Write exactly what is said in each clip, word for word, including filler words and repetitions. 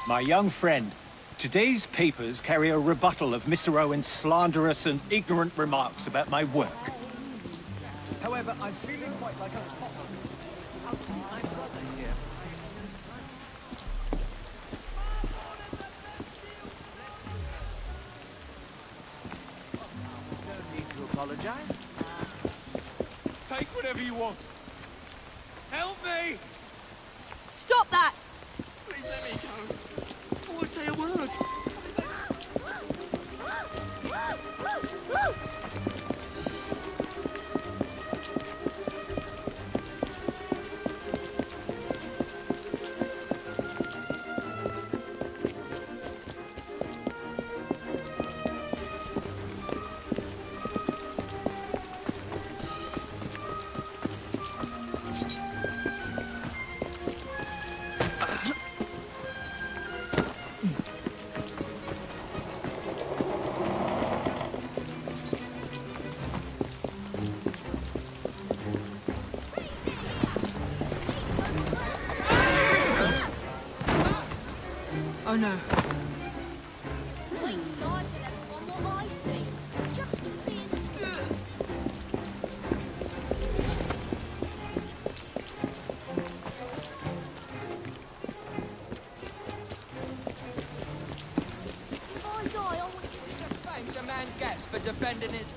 My young friend, today's papers carry a rebuttal of Mister Owen's slanderous and ignorant remarks about my work. However, I'm feeling quite like a possum. I'll see my brother here. No need to apologize. Take whatever you want. Help me! Stop that! Please let me go. I won't say a word. Oh no. Thanks a man gets for defending his...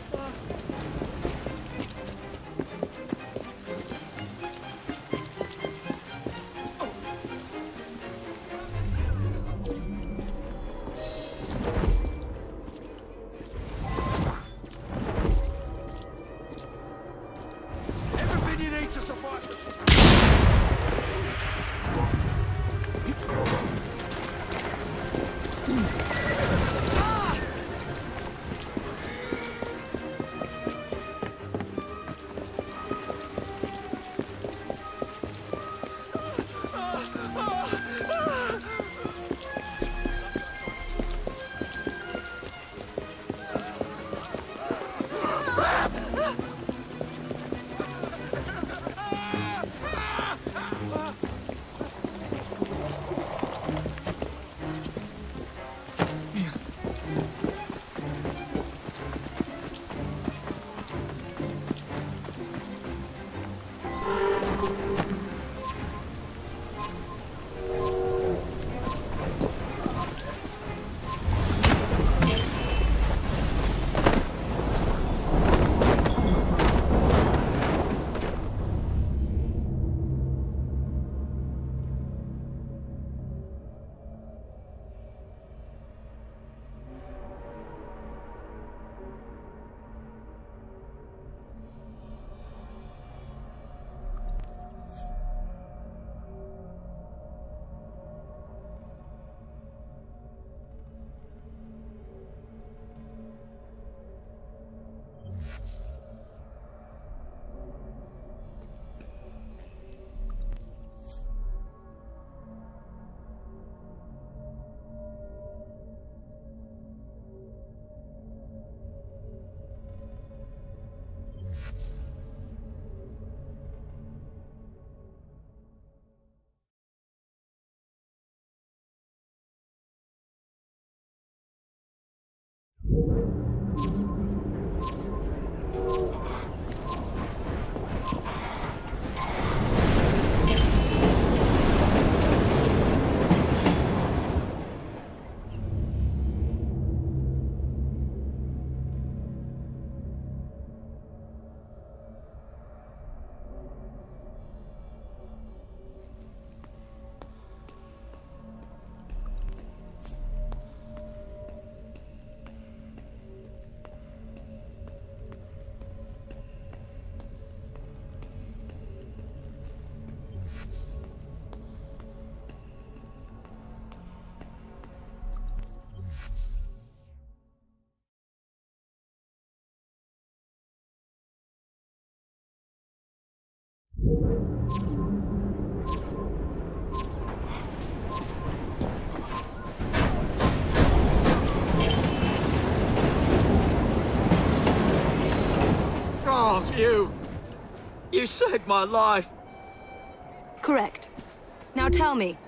Oh, you... You saved my life. Correct. Now tell me,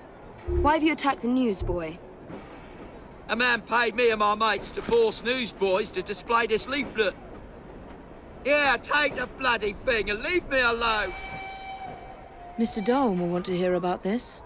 Why have you attacked the newsboy? A man paid me and my mates to force newsboys to display this leaflet. Yeah, take the bloody thing and leave me alone. Mister Darwin will want to hear about this.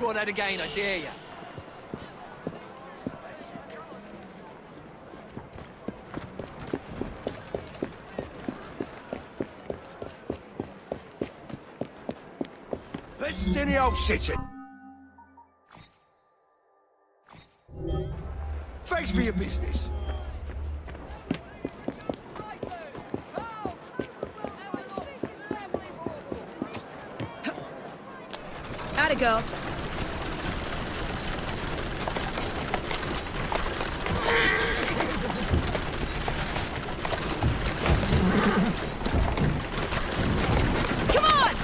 Try that again, I dare you. Let's in the old city. Thanks for your business. Atta girl. Come on!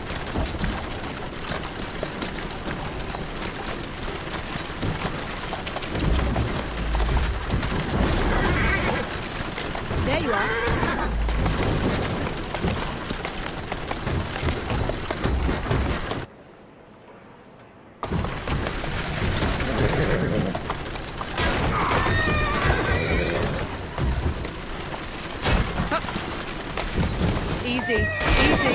There you are. Easy, easy.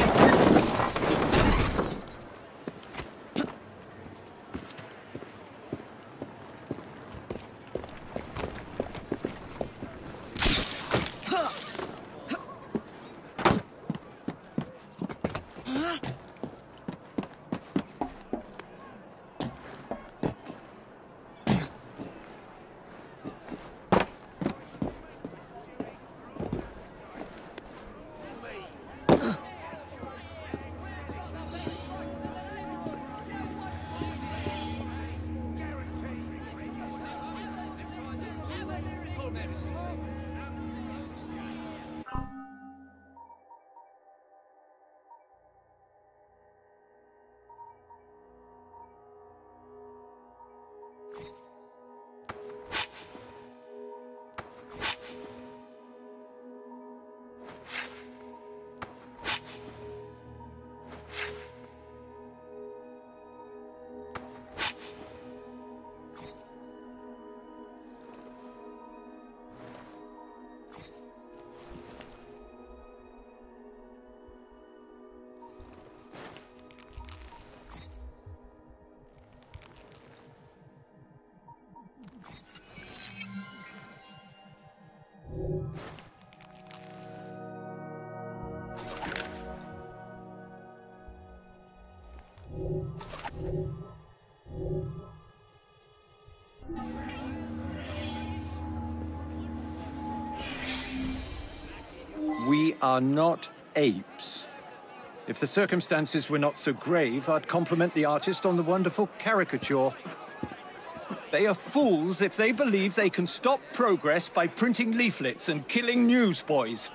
We are not apes. If the circumstances were not so grave, I'd compliment the artist on the wonderful caricature. They are fools if they believe they can stop progress by printing leaflets and killing newsboys.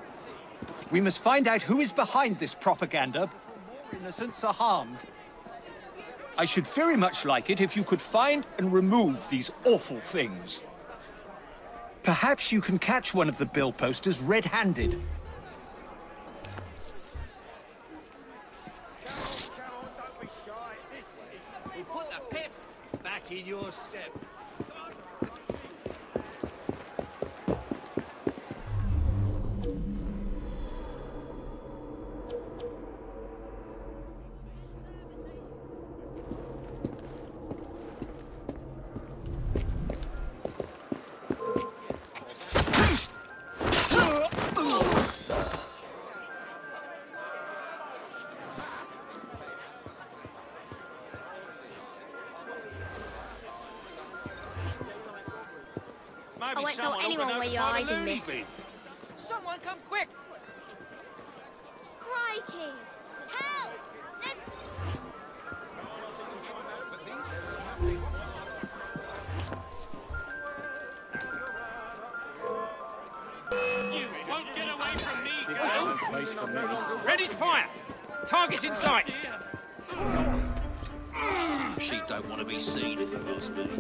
We must find out who is behind this propaganda before more innocents are harmed. I should very much like it if you could find and remove these awful things. Perhaps you can catch one of the bill posters red-handed. We'll put the pep back in your step. I won't tell anyone where you're hiding this. Someone come quick! Crikey! Help! There's... You won't get away from me, girl! Ready to fire! Target in sight! She don't want to be seen, if you ask me.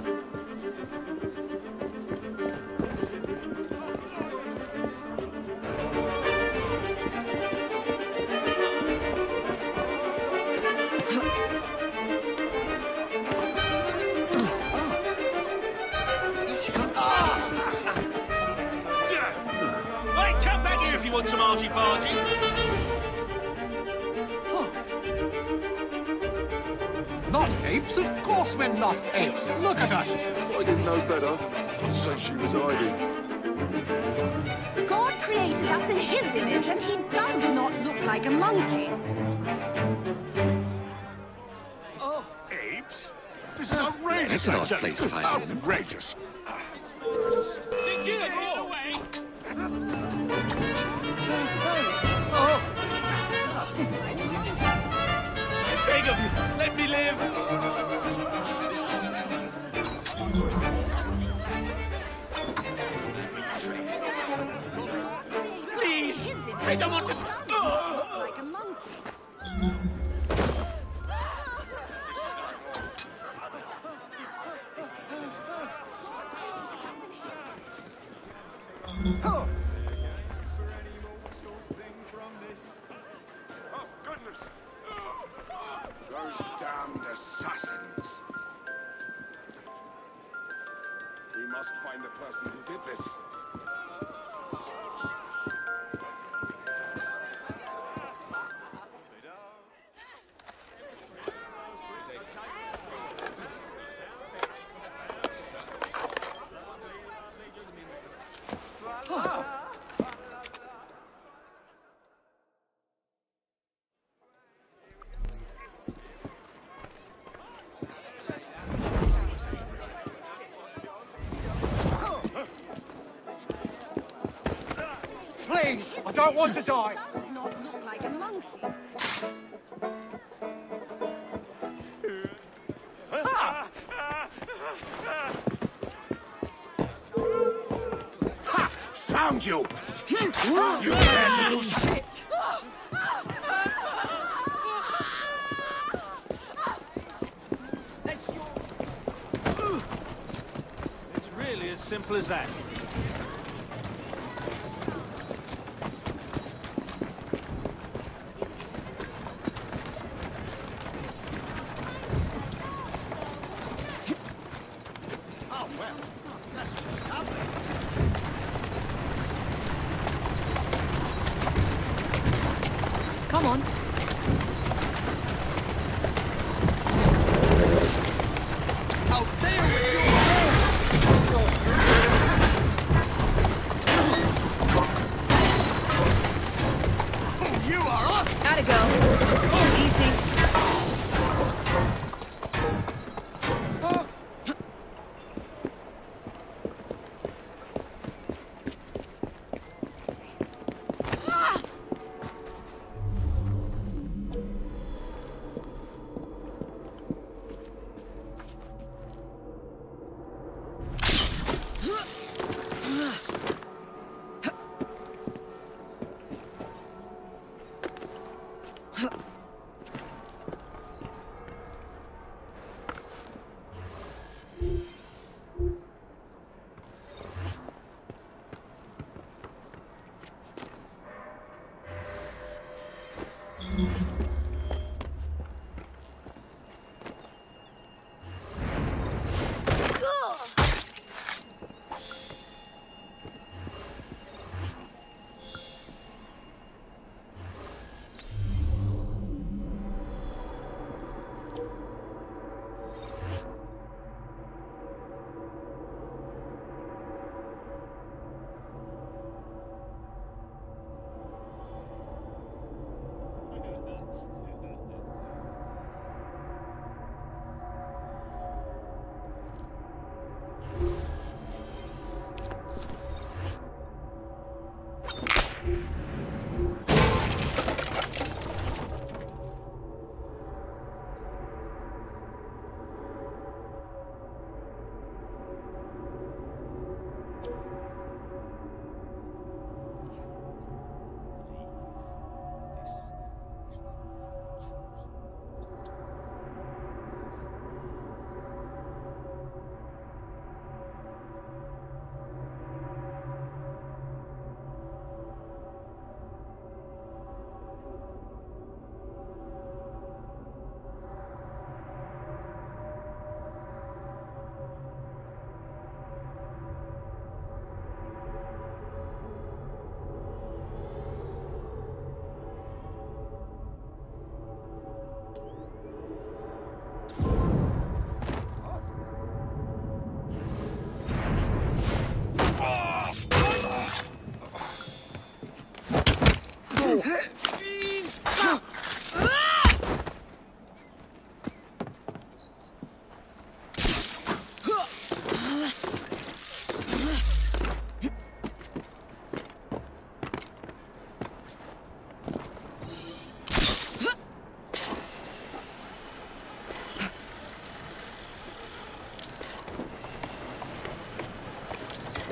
Right, come back here if you want some argy-bargy! Not not apes. Of course we're not apes. Look at us. If I didn't know better, I'd say she was hiding. God created us in his image, and he does not look like a monkey. Oh. Apes? This is outrageous. It's an odd place to hide. Outrageous. Get out of the way! I beg of you, let me live. Please! I don't want to... Like a monkey. Oh, goodness! Those damned assassins. We must find the person who did this. Please, I don't want to die. Does not look like a monkey. Ha! Found you! You dare to do something! It's really as simple as that. Come on. Out there with you! You are us! Gotta go. Easy.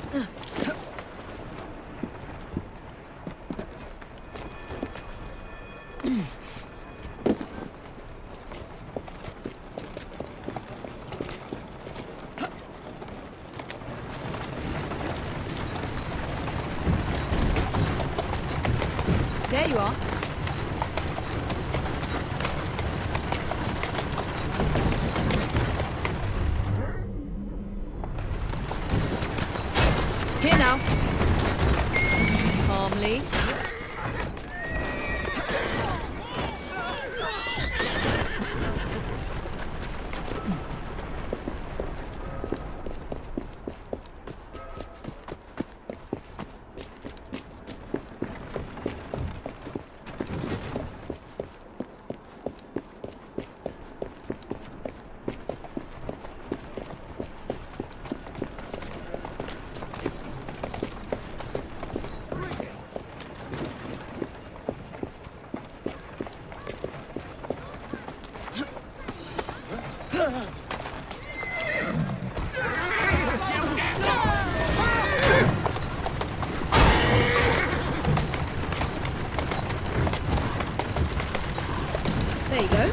There you are. Here now. Calmly. There you go.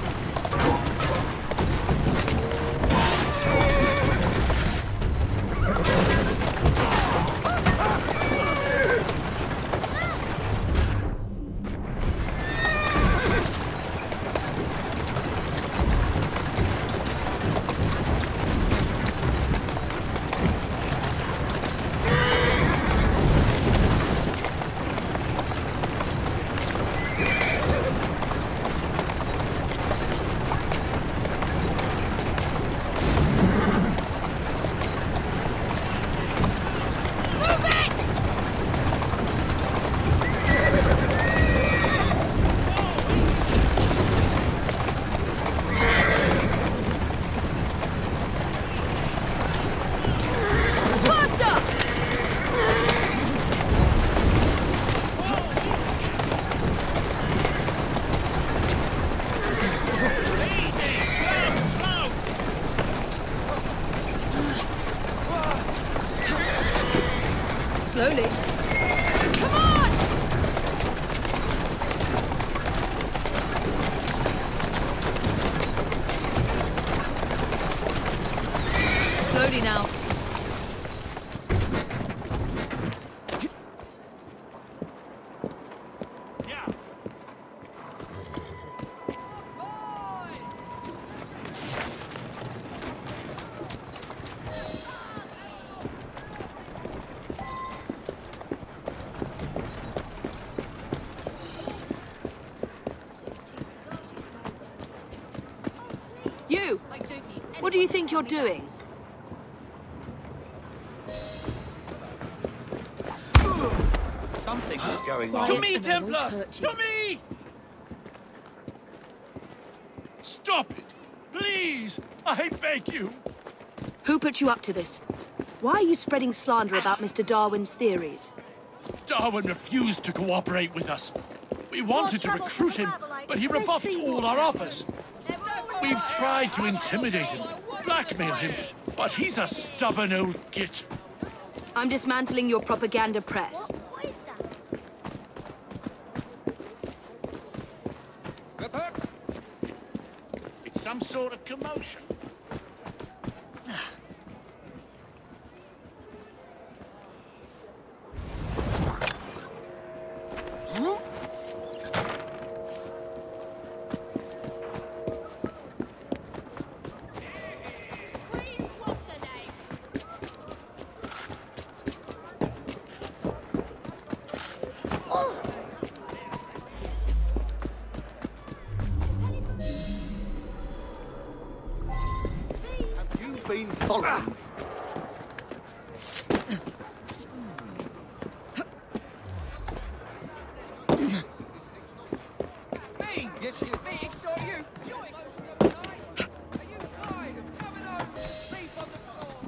Slowly. Come on! Slowly now. You! What do you think you're doing? Something is going on. To me, Templars! To me! Stop it! Please! I beg you! Who put you up to this? Why are you spreading slander about Mister Darwin's theories? Darwin refused to cooperate with us. We wanted to recruit him, but he rebuffed all our offers. We've tried to intimidate him, blackmail him, but he's a stubborn old git. I'm dismantling your propaganda press. It's some sort of commotion. Been following. Me? Yes, you. Me, it's not you. You're exhausted tonight. Are you tired of coming over and sleep on the floor?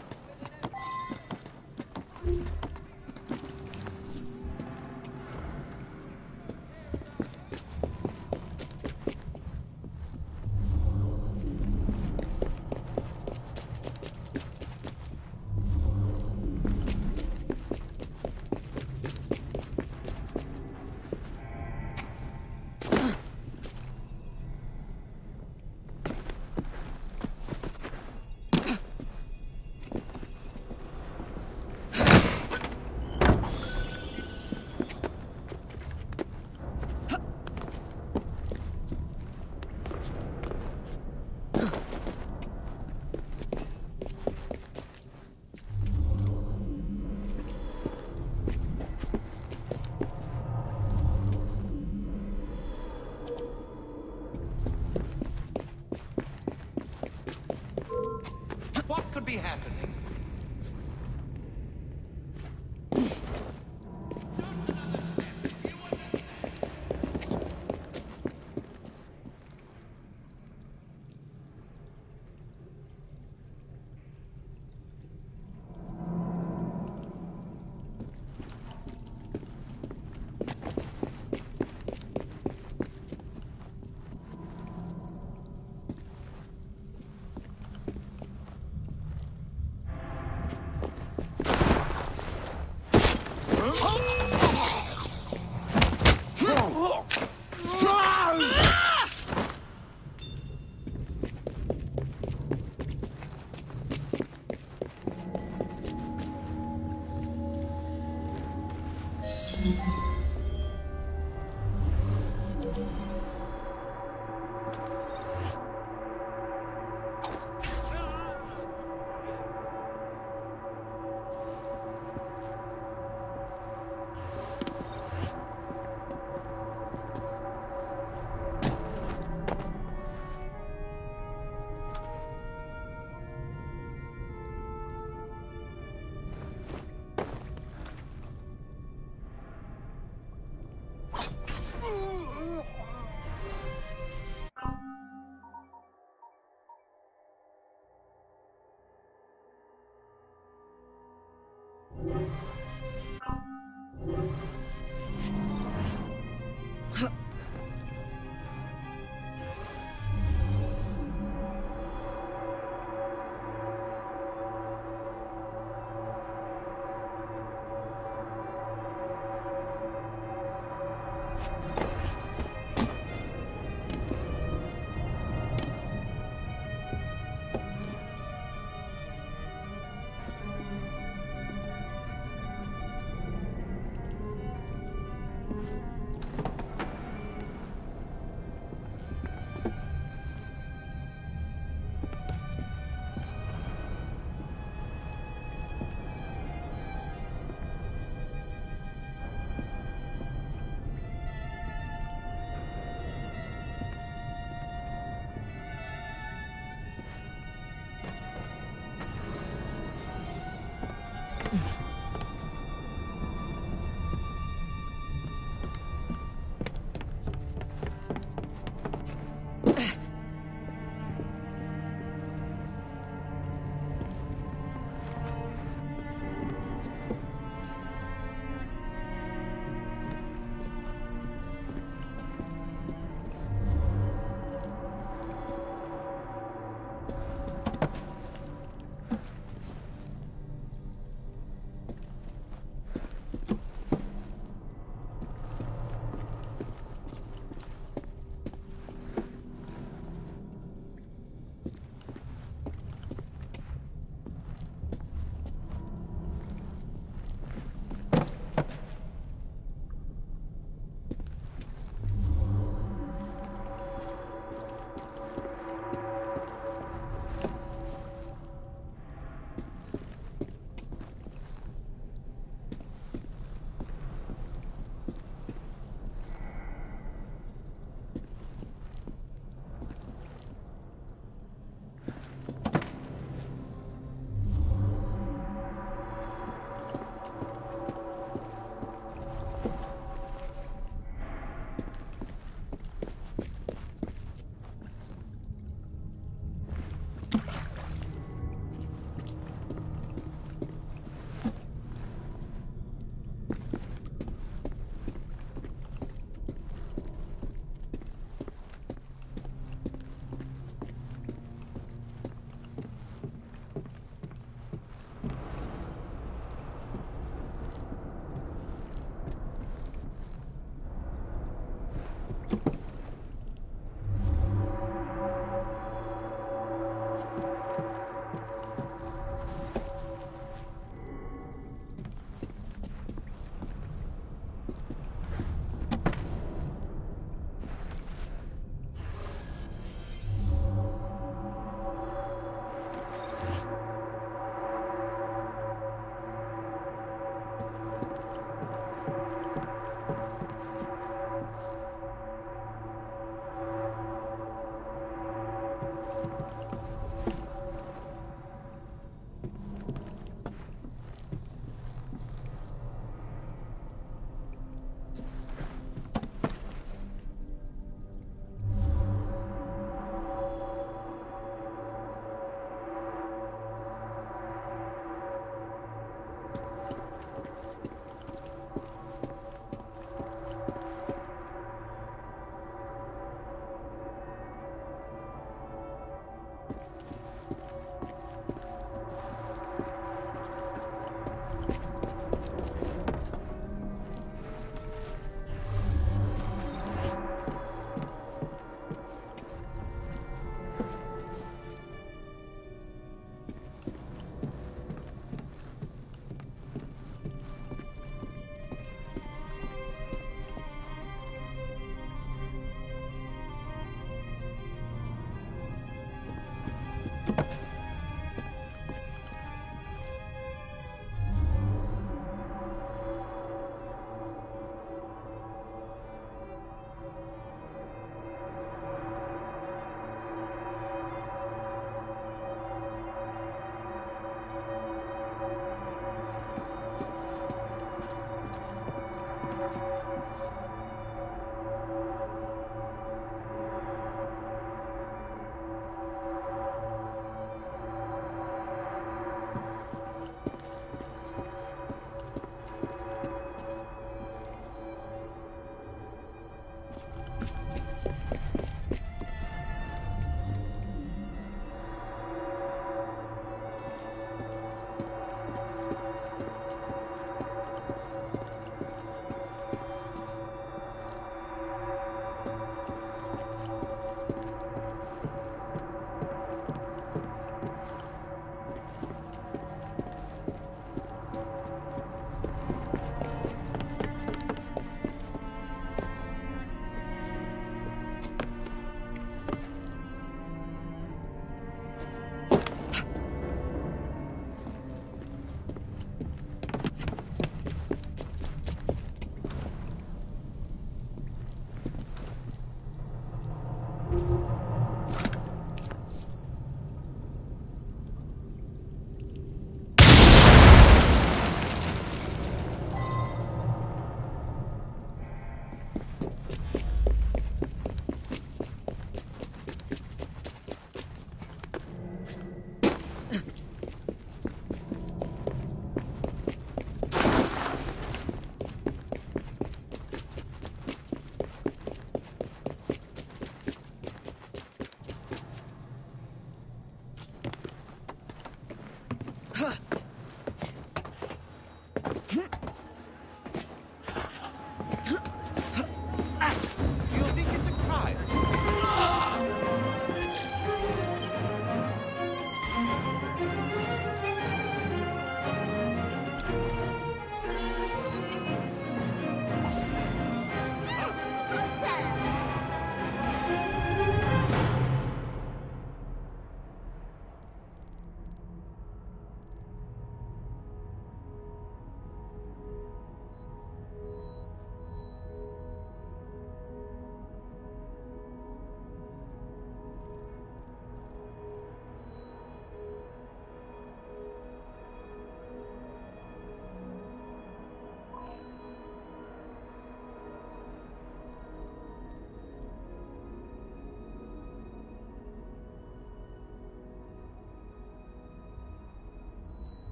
You think it's a crime?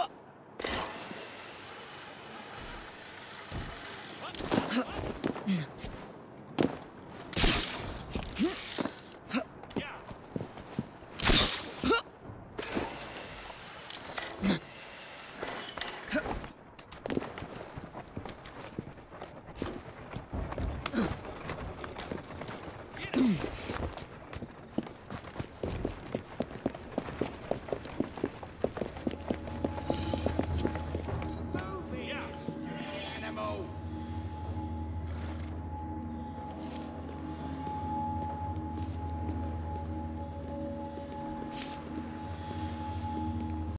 Huh.